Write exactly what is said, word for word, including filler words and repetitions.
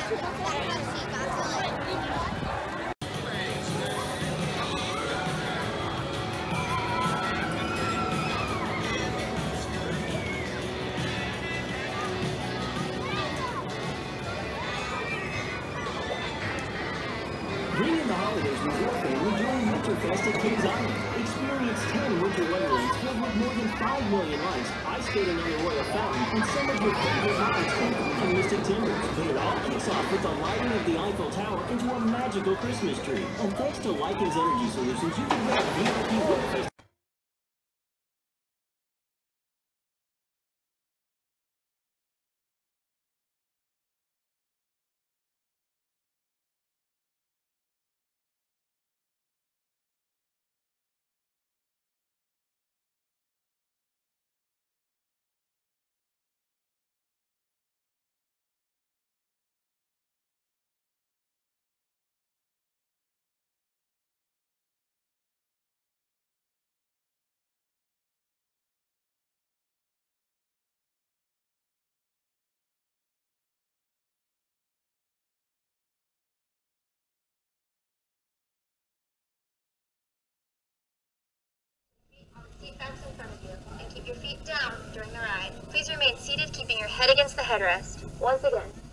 Bring in the holidays with your family during Winterfest at Kings Island. Experience ten winter wonderlands filled with more than five million lights, ice skating on the Royal Fountain, and some of your favorite rides, including Mystic Timbers. But it all kicks off with the lighting of the Eiffel Tower into a magical Christmas tree. And thanks to Lycans Energy Solutions, you can get a V I P Winterfest. Seat backs in front of you, and keep your feet down during the ride. Please remain seated, keeping your head against the headrest. Once again,